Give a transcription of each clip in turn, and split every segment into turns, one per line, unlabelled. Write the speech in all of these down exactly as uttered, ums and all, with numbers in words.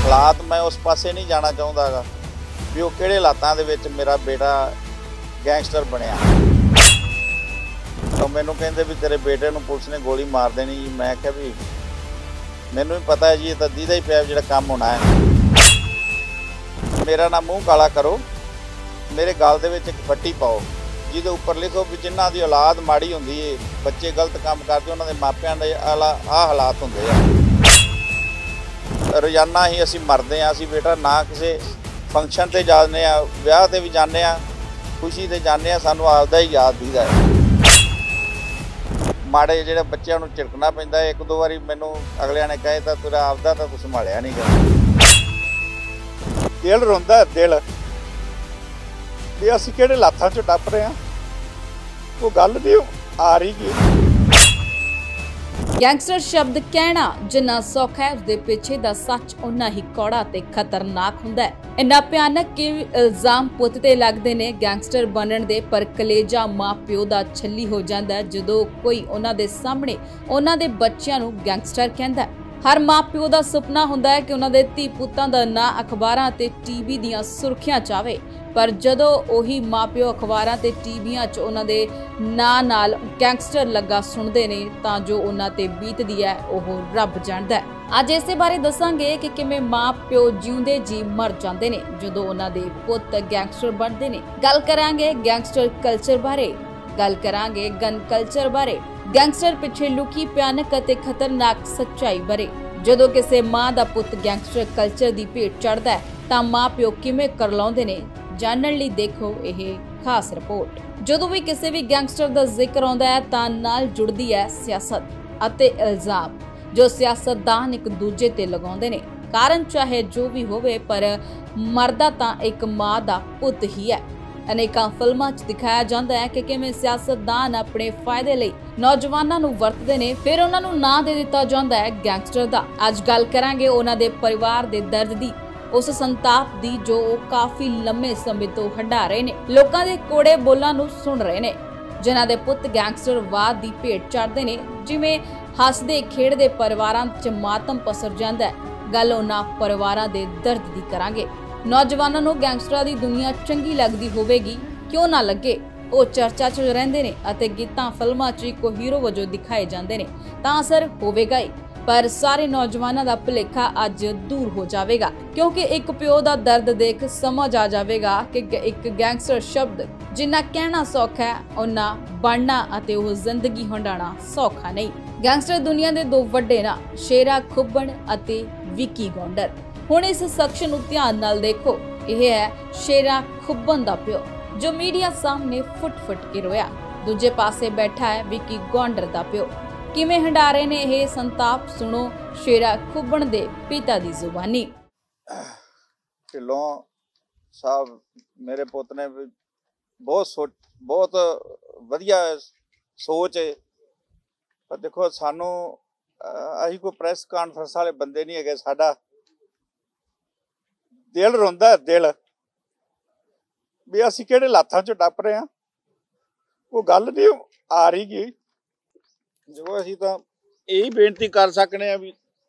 हालात मैं उस पासे नहीं जाना चाहता गा भी वो किहड़े हालातां दे विच मेरा बेटा गैंगस्टर बनिया। तो मैनू कहंदे भी तेरे बेटे नूं पुलिस ने गोली मार देनी जी। मैं कहा भी मैनू भी पता है जी, ये तो दीदा ही पिया जिहड़ा काम होना है। मेरा ना मूँह काला करो, मेरे गल दे विच एक पट्टी पाओ जिहदे उपर लिखो भी जिन्हां दी औलाद माड़ी हुंदी है, बच्चे गलत काम करदे, उन्हां दे मापिआं दे आह हालात हुंदे आ। रोजाना ही असीं मरदे आ। असीं बेटा ना किसी फंक्शन ते जाने आ, विआह ते भी जाने आ, खुशी ते जाने आ, सानूं आपदा ही याद दीदा है। माड़े जिहड़े बच्चों नूं झिड़कना पैंदा है। एक दो वारी मैनूं अगलिआं ने कहे तां तेरा आपदा तां तूं संभालिआ नहीं गा। दिल रोंदा है, दिल भी असीं किहड़े लाथां चों टप रहे हैं, वो गल नहीं आ रही गी।
गैंगस्टर शब्द कहना जिन्ना सौखा है, उसके पिछे दा सच उन्ना ही कौड़ा ते खतरनाक हुंदा है। इन्ना भयानक कि इल्जाम पुत ते लगदे ने गैंगस्टर बनण दे, पर कलेजा मां प्यो दा छल्ली हो जांदा है जदों कोई उन्हां दे सामने उन्हां दे बच्चिआं नूं गैंगस्टर कहंदा है। हर मां प्यो दा सुपना हुंदा है कि उन्हां दे धी पुत्तां दा नां अखबारां ते टीवी दीआं सुर्खियां च आवे, पर जदों ओही मां प्यो अखबारां ते टीवियां च उन्हां दे नां नाल गैंगस्टर लगा सुणदे ने तां जो उन्हां ते बीतदी है ओह रब जाणदा है। अज इसे बारे दसांगे कि किवें मां प्यो जिउंदे जी मर जांदे ने जदों उन्हां दे पुत्त गैंगस्टर बनदे ने। गल करांगे गैंगस्टर कल्चर बारे, गल करांगे गन कल्चर बारे, गैंगस्टर पिछे लुकी भयानक अते खतरनाक सच्चाई बारे। जदों किसी मां दा पुत्त गैंगस्टर कल्चर दी भेट चढ़दा है तां मां प्यो किवें करलाउंदे ने, जानण लई देखो यह खास रिपोर्ट। जदों भी किसी भी गैंगस्टर दा जिक्र आउंदा है तां नाल जुड़दी है सियासत अते इल्जाम जो सियासतदान एक दूजे ते लगाउंदे ने। कारण चाहे जो भी होवे पर मरदा तां एक मां दा पुत्त ही है। अनेकां फिल्मां च दिखाया जांदा है कि किवें सियासतदान अपने फायदे लई नौजवानां नूं वरतदे ने, फिर उन्हां नूं नां दे दित्ता जांदा है गैंगस्टर दा। अज गल करांगे उन्हां दे परिवार दे दर्द दी, उस संताप दी जो काफी लंबे समय तो हंडा रहे ने, लोकां दे कोड़े बोलां नूं सुण रहे ने, जिन्हां दे पुत्त गैंगस्टरवाद दी भेट चढ़दे ने। जिवें हसदे खेड़दे परिवारां च मातम पसर जांदा है, गल उन्हां परिवारां दे दर्द दी करांगे। नौजवानां नूं गैंगस्टरां दी दुनिया चंगी लगदी होवेगी, क्यों ना लगे, ਉਹ चर्चा च रहिंदे ने ਅਤੇ गीतां फिल्मां च इक हीरो वजों दिखाए जांदे ने तां असर होवेगा ही, पर सारे नौजवानों का भुलेखा अज दूर हो जाएगा क्योंकि एक प्यो का दर्द देख समझ आ जाएगा कि एक गैंगस्टर शब्द जिन्ना कहना सौखा है उन्ना बनना अते वो जिंदगी हंडाना सौखा नहीं। गैंगस्टर दुनिया के दो वड्डे ना शेरा खुब्बन अते विकी गौंडर। हुण इस सैक्शन नूं ध्यान नाल देखो, यह है शेरा खुब्बन दा प्यो जो मीडिया सामने फुट फुट के रोया। दूजे पासे बैठा है विकी गौंडर दा प्यो। किवें हंडारे ने यह संताप, सुनो शेरा खुब्बन दे पिता दी जुबानी।
ढिल्लों साहब मेरे पुत ने बहुत सोच बहुत वधिया सोच है, पर देखो सानू असीं कोई प्रैस कॉन्फ्रेंस वाले बंदे नहीं है। साडा दिल रोंदा है, दिल भी असीं किहड़े लाथां चों टप रहे हैं, वो गल नहीं आ रही गी। जो असीं तां यही बेनती कर सकने आ भी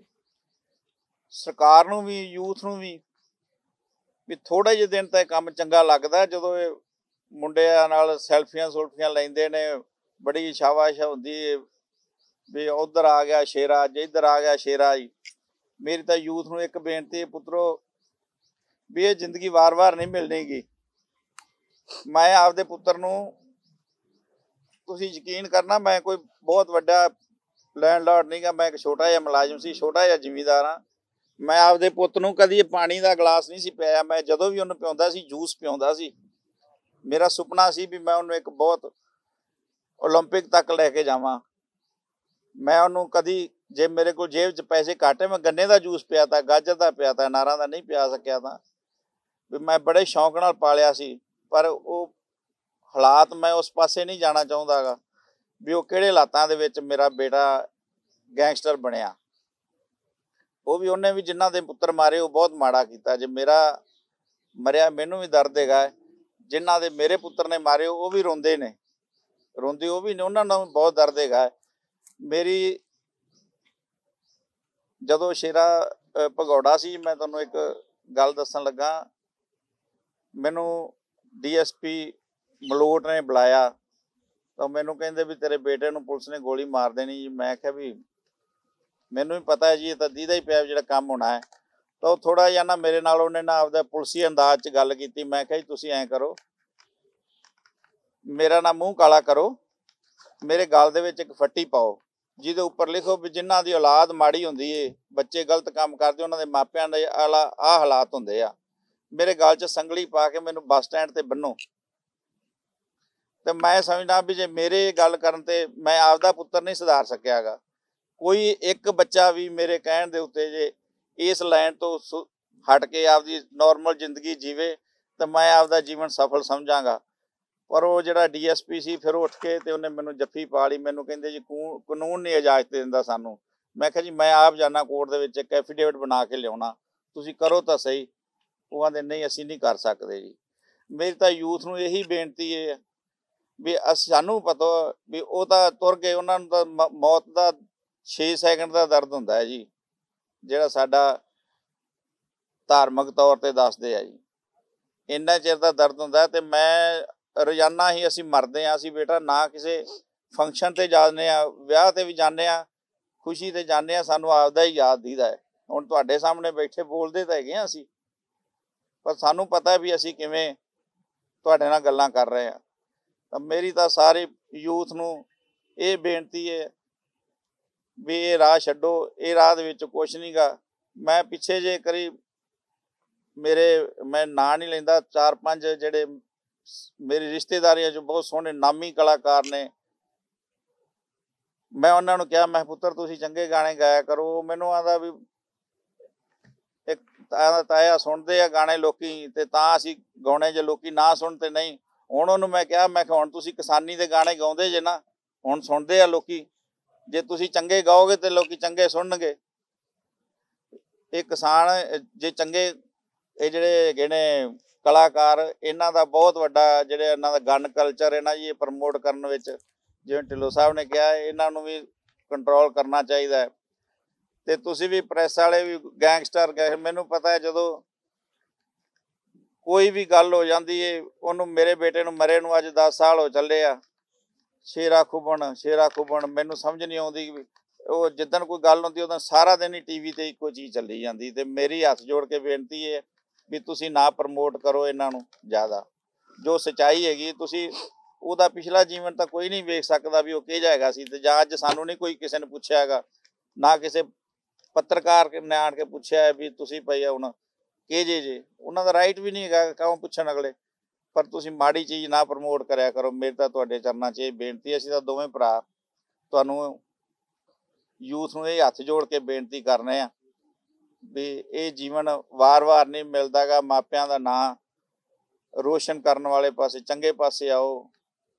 सरकार नूं भी यूथ नूं भी भी थोड़े जे दिन तां काम चंगा लगदा जदों ये मुंडिਆਂ नाल सैल्फियां सुल्फियां लैंदे ने, बड़ी शाबाश हुंदी भी उधर आ गया शेरा, अज इधर आ गया शेरा जी। मेरी तां यूथ नूं एक बेनती है पुत्रो भी ये जिंदगी वार वार नहीं मिलनी गी। मैं आपदे पुत्तर नूं तुसीं यकीन करना, मैं कोई बहुत वड्डा लैंडलॉर्ड नहीं गा, मैं एक छोटा जिहा मुलाजम सी, छोटा जिहा जिमीदार हाँ। मैं आपदे पुत्त नूं कदी पानी का गिलास नहीं सी पिया। मैं जदों भी उन्हें पिआउंदा सी जूस पिआउंदा सी। मेरा सुपना सी भी मैं उन्हें एक बहुत ओलंपिक तक लैके जावां। मैं उन्हों कदी जे मेरे को जेब च पैसे घट है मैं गन्ने का जूस पिया था, गाजर का पिया था, नारां का नहीं पिया सकिया था। भी मैं बड़े शौक नाल पालिया सी, पर वो हालात मैं उस पासे नहीं जाना चाहता गा भी वो किहड़े हालातां दे विच मेरा बेटा गैंगस्टर बनिया। वो भी उन्हें भी जिन्हां दे पुत्तर मारे वो बहुत माड़ा कीता। जे मेरा मरिया मैनू भी दर्द हैगा, जिन्हां दे मेरे पुत्तर ने मारे वो भी रोंदे ने, रोंदे वो भी ने, उन्हां नूं बहुत दर्द हैगा। मेरी जदों शेरा ਅ, ਭਗੌੜਾ ਸੀ। ਮੈਂ ਤੁਹਾਨੂੰ ਇੱਕ ਗੱਲ ਦੱਸਣ ਲੱਗਾ, ਮੈਨੂੰ ਡੀ ਐਸ ਪੀ ਮਲੋਟ ਨੇ ਬੁਲਾਇਆ ਤਾਂ ਮੈਨੂੰ ਕਹਿੰਦੇ ਵੀ ਤੇਰੇ ਬੇਟੇ ਨੂੰ ਪੁਲਿਸ ਨੇ ਗੋਲੀ ਮਾਰ ਦੇਣੀ ਜੀ। ਮੈਂ ਕਿਹਾ ਵੀ ਮੈਨੂੰ ਵੀ ਪਤਾ ਹੈ ਜੀ, ਇਹ ਤਾਂ ਦੀਦਾ ਹੀ ਪਿਆ ਜਿਹੜਾ ਕੰਮ ਹੋਣਾ ਹੈ। ਤਾਂ ਉਹ ਥੋੜ੍ਹਾ ਜਿਹਾ ਨਾ ਮੇਰੇ ਨਾਲ ਉਹਨੇ ਨਾ ਆਪਦਾ ਪੁਲਿਸੀ ਅੰਦਾਜ਼ 'ਚ ਗੱਲ ਕੀਤੀ। ਮੈਂ ਕਿਹਾ ਜੀ ਤੁਸੀਂ ਐਂ ਕਰੋ, ਮੇਰਾ ਨਾ ਮੂੰਹ ਕਾਲਾ ਕਰੋ, ਮੇਰੇ ਗਲ ਦੇ ਵਿੱਚ ਇੱਕ ਫੱਟੀ ਪਾਓ ਜਿਹਦੇ ਉੱਪਰ ਲਿਖੋ ਵੀ ਜਿਨ੍ਹਾਂ ਦੀ ਔਲਾਦ ਮਾੜੀ ਹੁੰਦੀ ਏ, ਬੱਚੇ ਗਲਤ ਕੰਮ ਕਰਦੇ, ਉਹਨਾਂ ਦੇ ਮਾਪਿਆਂ ਦੇ ਆਲਾ ਆਹ ਹਾਲਾਤ ਹੁੰਦੇ ਆ। ਮੇਰੇ ਗਲ 'ਚ ਸੰਗਲੀ ਪਾ ਕੇ ਮੈਨੂੰ ਬੱਸ ਸਟੈਂਡ ਤੇ ਬੰਨੋ। ਤੇ ਮੈਂ ਸਮਝਦਾ ਵੀ ਜੇ ਮੇਰੇ ਗੱਲ ਕਰਨ ਤੇ ਮੈਂ ਆਪਦਾ ਪੁੱਤਰ ਨਹੀਂ ਸੁਧਾਰ ਸਕਿਆ ਗਾ, ਕੋਈ ਇੱਕ ਬੱਚਾ ਵੀ ਮੇਰੇ ਕਹਿਣ ਦੇ ਉੱਤੇ ਜੇ ਇਸ ਲਾਈਨ ਤੋਂ ਹਟ ਕੇ ਆਪਦੀ ਨੋਰਮਲ ਜ਼ਿੰਦਗੀ ਜੀਵੇ ਤਾਂ ਮੈਂ ਆਪਦਾ ਜੀਵਨ ਸਫਲ ਸਮਝਾਂਗਾ। ਪਰ ਉਹ ਜਿਹੜਾ ਡੀ ਐਸ ਪੀ ਸੀ ਫਿਰ ਉੱਠ ਕੇ ਤੇ ਉਹਨੇ ਮੈਨੂੰ ਜੱਫੀ ਪਾ ਲਈ। ਮੈਨੂੰ ਕਹਿੰਦੇ ਜੀ ਕਾਨੂੰਨ ਨਹੀਂ ਇਜਾਜ਼ਤ ਦਿੰਦਾ ਸਾਨੂੰ। ਮੈਂ ਕਿਹਾ ਜੀ ਮੈਂ ਆਪ ਜਾਣਾ ਕੋਰਟ ਦੇ ਵਿੱਚ ਇੱਕ ਐਫੀਡੇਵਿਟ ਬਣਾ ਕੇ ਲਿਆਉਣਾ, ਤੁਸੀਂ ਕਰੋ ਤਾਂ ਸਹੀ। ਉਹ ਕਹਿੰਦੇ ਨਹੀਂ ਅਸੀਂ ਨਹੀਂ ਕਰ ਸਕਦੇ ਜੀ। ਮੇਰੀ ਤਾਂ ਯੂਥ ਨੂੰ ਇਹੀ ਬੇਨਤੀ ਹੈ ਵੀ ਅਸੀਂ ਸਾਨੂੰ ਪਤਾ ਵੀ ਉਹ ਤਾਂ ਤੁਰ ਗਏ, ਉਹਨਾਂ ਨੂੰ ਤਾਂ ਮ ਮੌਤ ਦਾ ਛੇ ਸੈਕਿੰਡ ਦਾ ਦਰਦ ਹੁੰਦਾ ਹੈ ਜੀ, ਜਿਹੜਾ ਸਾਡਾ ਧਾਰਮਿਕ ਤੌਰ ਤੇ ਦੱਸਦੇ ਆ ਜੀ, ਇੰਨਾ ਚਿਰ ਦਾ ਦਰਦ ਹੁੰਦਾ। ਤੇ ਮੈਂ ਰੋਜ਼ਾਨਾ ਹੀ ਅਸੀਂ ਮਰਦੇ ਹਾਂ। ਅਸੀਂ ਬੇਟਾ ਨਾ ਕਿਸੇ ਫੰਕਸ਼ਨ ਤੇ ਜਾਂਦੇ ਹਾਂ, ਵਿਆਹ ਤੇ ਵੀ ਜਾਂਦੇ ਹਾਂ, ਖੁਸ਼ੀ ਤੇ ਜਾਂਦੇ ਹਾਂ, ਸਾਨੂੰ ਆਪਦਾ ਹੀ ਯਾਦ ਦੀਦਾ ਹੈ। ਹੁਣ ਤੁਹਾਡੇ ਸਾਹਮਣੇ ਬੈਠੇ ਬੋਲਦੇ ਤਾਂ ਹੈਗੇ ਹਾਂ ਅਸੀਂ, ਪਰ ਸਾਨੂੰ ਪਤਾ ਵੀ ਅਸੀਂ ਕਿਵੇਂ ਤੁਹਾਡੇ ਨਾਲ ਗੱਲਾਂ ਕਰ ਰਹੇ ਹਾਂ। ਤਾਂ ਮੇਰੀ ਤਾਂ ਸਾਰੇ ਯੂਥ ਨੂੰ ਇਹ ਬੇਨਤੀ ਹੈ ਵੀ ਇਹ ਰਾਹ ਛੱਡੋ, ਇਹ ਰਾਹ ਦੇ ਵਿੱਚ ਕੁਛ ਨਹੀਂ ਗਾ। ਮੈਂ ਪਿੱਛੇ ਜੇ ਕਰੀ ਮੇਰੇ, ਮੈਂ ਨਾਂ ਨਹੀਂ ਲੈਂਦਾ, ਚਾਰ ਪੰਜ ਜਿਹੜੇ ਮੇਰੀ ਰਿਸ਼ਤੇਦਾਰੀਆਂ 'ਚ ਬਹੁਤ ਸੋਹਣੇ ਨਾਮੀ ਕਲਾਕਾਰ ਨੇ, ਮੈਂ ਉਹਨਾਂ ਨੂੰ ਕਿਹਾ ਮੈਂ ਪੁੱਤਰ ਤੁਸੀਂ ਚੰਗੇ ਗਾਣੇ ਗਾਇਆ ਕਰੋ। ਮੈਨੂੰ ਆਂਦਾ ਵੀ ਇੱਕ ਤਾਇਆ ਸੁਣਦੇ ਆ ਗਾਣੇ ਲੋਕੀ ਤੇ ਤਾਂ ਅਸੀਂ ਗਾਉਣੇ, ਜੇ ਲੋਕੀ ਨਾ ਸੁਣ ਤੇ ਨਹੀਂ। ਹੁਣ ਉਹਨੂੰ ਮੈਂ ਕਿਹਾ, ਮੈਂ ਕਿਹਾ ਹੁਣ ਤੁਸੀਂ ਕਿਸਾਨੀ ਦੇ ਗਾਣੇ ਗਾਉਂਦੇ ਜੇ ਨਾ, ਹੁਣ ਸੁਣਦੇ ਆ ਲੋਕੀ, ਜੇ ਤੁਸੀਂ ਚੰਗੇ ਗਾਓਗੇ ਤੇ ਲੋਕੀ ਚੰਗੇ ਸੁਣਨਗੇ। ਇਹ ਕਿਸਾਨ ਜੇ ਚੰਗੇ, ਇਹ ਜਿਹੜੇ ਹੈਗੇ ਨੇ ਕਲਾਕਾਰ, ਇਹਨਾਂ ਦਾ ਬਹੁਤ ਵੱਡਾ ਜਿਹੜੇ ਇਹਨਾਂ ਦਾ ਗਨ ਕਲਚਰ ਹੈ ਨਾ ਜੀ, ਇਹ ਪ੍ਰਮੋਟ ਕਰਨ ਵਿੱਚ, ਜਿਵੇਂ ਢਿੱਲੋਂ ਸਾਹਿਬ ਨੇ ਕਿਹਾ, ਇਹਨਾਂ ਨੂੰ ਵੀ ਕੰਟਰੋਲ ਕਰਨਾ ਚਾਹੀਦਾ ਹੈ। ਤੇ ਤੁਸੀਂ ਵੀ ਪ੍ਰੈਸ ਵਾਲੇ ਵੀ ਗੈਂਗਸਟਰ ਗਏ, ਮੈਨੂੰ ਪਤਾ ਹੈ ਜਦੋਂ ਕੋਈ ਵੀ ਗੱਲ ਹੋ ਜਾਂਦੀ ਹੈ, ਉਹਨੂੰ ਮੇਰੇ ਬੇਟੇ ਨੂੰ ਮਰੇ ਨੂੰ ਅੱਜ ਦਸ ਸਾਲ ਹੋ ਚੱਲੇ ਆ, ਸ਼ੇਰਾ ਖੁੱਬਣ ਸ਼ੇਰਾ ਖੁੱਬਣ, ਮੈਨੂੰ ਸਮਝ ਨਹੀਂ ਆਉਂਦੀ। ਉਹ ਜਿੱਦਣ ਕੋਈ ਗੱਲ ਹੁੰਦੀ ਉਦੋਂ ਸਾਰਾ ਦਿਨ ਹੀ ਟੀ ਵੀ ਤੇ ਇੱਕੋ ਚੀਜ਼ ਚੱਲੀ ਜਾਂਦੀ। ਤੇ ਮੇਰੀ ਹੱਥ ਜੋੜ ਕੇ ਬੇਨਤੀ ਹੈ ਵੀ ਤੁਸੀਂ ਨਾ ਪ੍ਰਮੋਟ ਕਰੋ ਇਹਨਾਂ ਨੂੰ ਜ਼ਿਆਦਾ। ਜੋ ਸੱਚਾਈ ਹੈਗੀ, ਤੁਸੀਂ ਉਹਦਾ ਪਿਛਲਾ ਜੀਵਨ ਤਾਂ ਕੋਈ ਨਹੀਂ ਵੇਖ ਸਕਦਾ ਵੀ ਉਹ ਕਿਹੋ ਜਿਹਾ ਹੈਗਾ ਸੀ। ਤੇ ਜਾਂ ਅੱਜ ਸਾਨੂੰ ਨਹੀਂ ਕੋਈ ਕਿਸੇ ਨੇ ਪੁੱਛਿਆ ਹੈਗਾ, ਨਾ ਕਿਸੇ ਪੱਤਰਕਾਰ ਨੇ ਆਣ ਕੇ ਪੁੱਛਿਆ ਵੀ ਤੁਸੀਂ ਭਾਈ ਹੁਣ ਕਿਹੋ ਜਿਹੇ ਜੇ, ਉਹਨਾਂ ਦਾ ਰਾਈਟ ਵੀ ਨਹੀਂ ਹੈਗਾ ਕਿਉਂ ਪੁੱਛਣ ਅਗਲੇ। ਪਰ ਤੁਸੀਂ ਮਾੜੀ ਚੀਜ਼ ਨਾ ਪ੍ਰਮੋਟ ਕਰਿਆ ਕਰੋ। ਮੇਰੀ ਤਾਂ ਤੁਹਾਡੇ ਚਰਨਾਂ 'ਚ ਇਹ ਬੇਨਤੀ, ਅਸੀਂ ਤਾਂ ਦੋਵੇਂ ਭਰਾ ਤੁਹਾਨੂੰ ਯੂਥ ਨੂੰ ਇਹ ਹੱਥ ਜੋੜ ਕੇ ਬੇਨਤੀ ਕਰਨੇ ਆ ਵੀ ਇਹ ਜੀਵਨ ਵਾਰ-ਵਾਰ ਨਹੀਂ ਮਿਲਦਾ ਗਾ। ਮਾਪਿਆਂ ਦਾ ਨਾਂ ਰੋਸ਼ਨ ਕਰਨ ਵਾਲੇ ਪਾਸੇ, ਚੰਗੇ ਪਾਸੇ ਆਓ।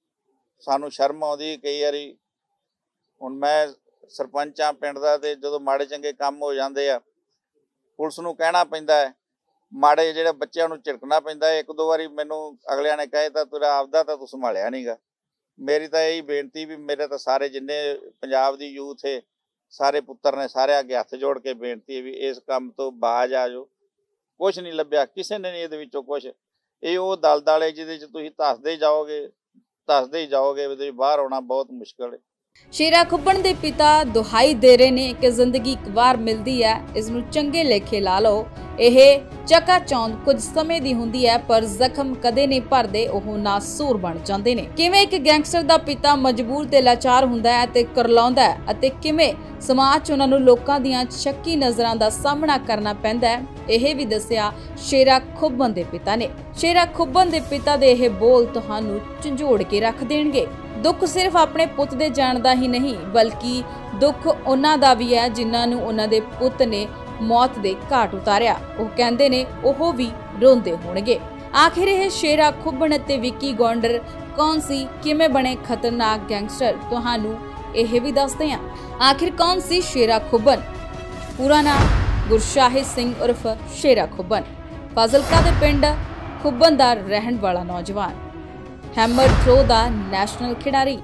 ਸਾਨੂੰ ਸ਼ਰਮ ਆਉਂਦੀ ਕਈ ਵਾਰੀ, ਹੁਣ ਮੈਂ ਸਰਪੰਚ ਆ ਪਿੰਡ ਦਾ, ਤੇ ਜਦੋਂ ਮਾੜੇ ਚੰਗੇ ਕੰਮ ਹੋ ਜਾਂਦੇ ਆ ਪੁਲਿਸ ਨੂੰ ਕਹਿਣਾ ਪੈਂਦਾ ਹੈ, ਮਾੜੇ ਜਿਹੜੇ ਬੱਚਿਆਂ ਨੂੰ ਝਿੜਕਣਾ ਪੈਂਦਾ ਹੈ। ਇੱਕ ਦੋ ਵਾਰੀ ਮੈਨੂੰ ਅਗਲਿਆਂ ਨੇ ਕਹੇ ਤਾਂ ਤੇਰਾ ਆਪਦਾ ਤਾਂ ਤੂੰ ਸੰਭਾਲਿਆ ਨਹੀਂ ਗਾ। ਮੇਰੀ ਤਾਂ ਇਹੀ ਬੇਨਤੀ ਵੀ ਮੇਰੇ ਤਾਂ ਸਾਰੇ ਜਿੰਨੇ ਪੰਜਾਬ ਦੀ ਯੂਥ ਹੈ, ਸਾਰੇ ਪੁੱਤਰ ਨੇ, ਸਾਰੇ ਅੱਗੇ ਹੱਥ ਜੋੜ ਕੇ ਬੇਨਤੀ ਹੈ ਵੀ ਇਸ ਕੰਮ ਤੋਂ ਬਾਜ਼ ਆ ਜਾਓ। ਕੁਛ ਨਹੀਂ ਲੱਭਿਆ ਕਿਸੇ ਨੇ ਨਹੀਂ ਇਹਦੇ ਵਿੱਚੋਂ ਕੁਛ। ਇਹ ਉਹ ਦਲਦਲ ਹੈ ਜਿਹਦੇ 'ਚ ਤੁਸੀਂ ਧੱਸਦੇ ਜਾਓਗੇ ਧੱਸਦੇ ਹੀ ਜਾਓਗੇ, ਇਹਦੇ ਬਾਹਰ ਆਉਣਾ ਬਹੁਤ ਮੁਸ਼ਕਿਲ ਹੈ।
ਸ਼ੇਰਾ ਖੁੱਬਣ ਦੇ ਪਿਤਾ ਦੁਹਾਈ ਦੇ ਰਹੇ ਨੇ ਕਿ ਜ਼ਿੰਦਗੀ ਇੱਕ ਵਾਰ ਮਿਲਦੀ ਹੈ, ਇਸ ਨੂੰ ਚੰਗੇ ਲੇਖੇ ਲਾ ਲਓ। ਇਹ ਚਕਾਚੌਂਦ ਕੁਝ ਸਮੇਂ ਦੀ ਹੁੰਦੀ ਹੈ, ਪਰ ਜ਼ਖਮ ਕਦੇ ਨਹੀਂ ਭਰਦੇ, ਉਹ ਨਾਸੂਰ ਬਣ ਜਾਂਦੇ ਨੇ। ਕਿਵੇਂ ਇੱਕ ਗੈਂਗਸਟਰ ਦਾ ਪਿਤਾ ਮਜਬੂਰ ਤੇ ਲਾਚਾਰ ਹੁੰਦਾ ਹੈ ਤੇ ਕਰਲਾਉਂਦਾ ਹੈ, ਅਤੇ ਕਿਵੇਂ ਸਮਾਜ 'ਚ ਉਹਨਾਂ ਨੂੰ ਲੋਕਾਂ ਦੀਆਂ ਸ਼ੱਕੀ ਨਜ਼ਰਾਂ ਦਾ ਸਾਹਮਣਾ ਕਰਨਾ ਪੈਂਦਾ ਹੈ, ਇਹ ਵੀ ਦੱਸਿਆ ਸ਼ੇਰਾ ਖੁੱਬਣ ਦੇ ਪਿਤਾ ਨੇ। ਸ਼ੇਰਾ ਖੁੱਬਣ ਦੇ ਪਿਤਾ ਦੇ ਇਹ ਬੋਲ ਤੁਹਾਨੂੰ ਝੰਜੋੜ ਕੇ ਰੱਖ ਦੇਣਗੇ। ਦੁੱਖ ਸਿਰਫ ਆਪਣੇ ਪੁੱਤ ਦੇ ਜਾਣ ਦਾ ਹੀ ਨਹੀਂ, ਬਲਕਿ ਦੁੱਖ ਉਹਨਾਂ ਦਾ ਵੀ ਹੈ ਜਿਨ੍ਹਾਂ ਨੂੰ ਉਹਨਾਂ ਦੇ ਪੁੱਤ ਨੇ ਮੌਤ ਦੇ ਘਾਟ ਉਤਾਰਿਆ। ਉਹ ਕਹਿੰਦੇ ਨੇ ਉਹ ਵੀ ਰੋਂਦੇ ਹੋਣਗੇ। ਆਖਿਰ ਇਹ ਸ਼ੇਰਾ ਖੁੱਬਣ ਅਤੇ ਵਿੱਕੀ ਗੌਂਡਰ ਕੌਣ ਸੀ, ਕਿਵੇਂ ਬਣੇ ਖਤਰਨਾਕ ਗੈਂਗਸਟਰ, ਤੁਹਾਨੂੰ ਇਹ ਵੀ ਦੱਸਦੇ ਹਾਂ। ਆਖਿਰ ਕੌਣ ਸੀ ਸ਼ੇਰਾ ਖੁੱਬਣ? ਪੂਰਾ ਨਾਮ ਗੁਰਸ਼ਾਹਿਦ ਸਿੰਘ ਉਰਫ ਸ਼ੇਰਾ ਖੁੱਬਣ, ਫਾਜ਼ਿਲਕਾ ਦੇ ਪਿੰਡ ਖੁੱਬਣ ਦਾ ਰਹਿਣ ਵਾਲਾ ਨੌਜਵਾਨ, ਹੈਮਰ ਥਰੋ ਦਾ ਨੈਸ਼ਨਲ ਖਿਡਾਰੀ,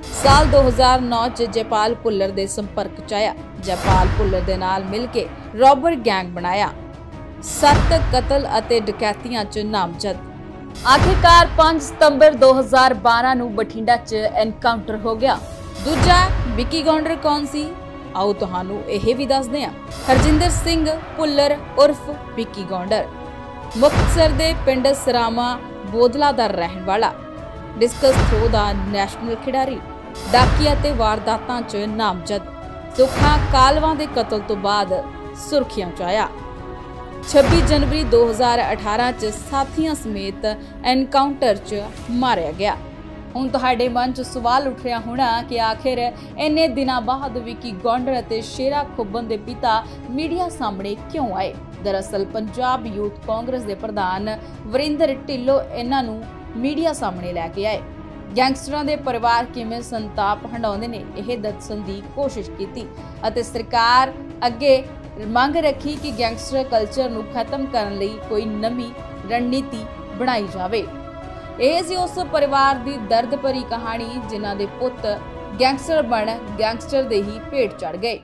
ਸਾਲ ਦੋ ਹਜ਼ਾਰ ਨੌ ਚ ਜੈਪਾਲ ਭੁੱਲਰ ਦੇ ਸੰਪਰਕ ਚ ਆਇਆ। ਜੈਪਾਲ ਭੁੱਲਰ ਦੇ ਨਾਲ ਮਿਲ ਕੇ ਰੋਬਰ ਗੈਂਗ ਬਣਾਇਆ। ਸੱਤ ਕਤਲ ਅਤੇ ਡਕੈਤੀਆਂ ਚ ਨਾਮਜ਼ਦ। ਆਖਿਰਕਾਰ ਪੰਜ ਸਤੰਬਰ ਦੋ ਹਜ਼ਾਰ ਬਾਰਾਂ ਨੂੰ ਬਠਿੰਡਾ ਚ ਐਨਕਾਊਂਟਰ ਹੋ ਗਿਆ। ਦੂਜਾ ਵਿੱਕੀ ਗੌਂਡਰ ਕੌਣ ਸੀ? ਆਓ ਤੁਹਾਨੂੰ ਇਹ ਵੀ ਦੱਸਦੇ ਹਾਂ। ਹਰਜਿੰਦਰ ਸਿੰਘ ਭੁੱਲਰ ਉਰਫ ਵਿੱਕੀ ਗੌਂਡਰ ਮੁਕਤਸਰ ਦੇ ਪਿੰਡ ਸਰਾਮਾ ਬੋਦਲਾ ਦਾ ਰਹਿਣ ਵਾਲਾ, ਡਿਸਕਸ ਥਰੋ ਦਾ ਨੈਸ਼ਨਲ ਖਿਡਾਰੀ, ਡਾਕੀਆ ਤੇ ਵਾਰਦਾਤਾਂ 'ਚ ਨਾਮਜ਼ਦ। ਸੁੱਖਾ ਕਾਲਵਾ ਦੇ ਕਤਲ ਤੋਂ ਬਾਅਦ ਸੁਰਖੀਆਂ 'ਚ ਆਇਆ। ਛੱਬੀ ਜਨਵਰੀ ਦੋ ਹਜ਼ਾਰ ਅਠਾਰਾਂ 'ਚ ਸਾਥੀਆਂ ਸਮੇਤ ਐਨਕਾਊਂਟਰ 'ਚ ਮਾਰਿਆ ਗਿਆ। ਹੁਣ ਤੁਹਾਡੇ ਮਨ 'ਚ ਸਵਾਲ ਉੱਠ ਰਿਹਾ ਹੋਣਾ ਕਿ ਆਖਿਰ ਇੰਨੇ ਦਿਨਾਂ ਬਾਅਦ ਵਿੱਕੀ ਗੌਂਡਰ ਅਤੇ ਸ਼ੇਰਾ ਖੁੱਬਨ ਦੇ ਪਿਤਾ ਮੀਡੀਆ ਸਾਹਮਣੇ ਕਿਉਂ ਆਏ? ਦਰਅਸਲ ਪੰਜਾਬ ਯੂਥ ਕਾਂਗਰਸ ਦੇ ਪ੍ਰਧਾਨ ਵਰਿੰਦਰ ਢਿੱਲੋਂ ਇਹਨਾਂ ਨੂੰ ਮੀਡੀਆ ਸਾਹਮਣੇ ਲੈ ਕੇ ਆਏ। ਗੈਂਗਸਟਰਾਂ ਦੇ ਪਰਿਵਾਰ ਕਿਵੇਂ ਸੰਤਾਪ ਹੰਡਾਉਂਦੇ ਨੇ ਇਹ ਦੱਸਣ ਦੀ ਕੋਸ਼ਿਸ਼ ਕੀਤੀ ਅਤੇ ਸਰਕਾਰ ਅੱਗੇ ਮੰਗ ਰੱਖੀ ਕਿ ਗੈਂਗਸਟਰ ਕਲਚਰ ਨੂੰ ਖਤਮ ਕਰਨ ਲਈ ਕੋਈ ਨਵੀਂ ਰਣਨੀਤੀ ਬਣਾਈ ਜਾਵੇ। ਇਹ ਸੀ ਉਸ ਪਰਿਵਾਰ ਦੀ ਦਰਦ ਭਰੀ ਕਹਾਣੀ ਜਿਨ੍ਹਾਂ ਦੇ ਪੁੱਤ ਗੈਂਗਸਟਰ ਬਣ ਗੈਂਗਸਟਰ ਦੇ ਹੀ ਭੇਟ ਚੜ ਗਏ।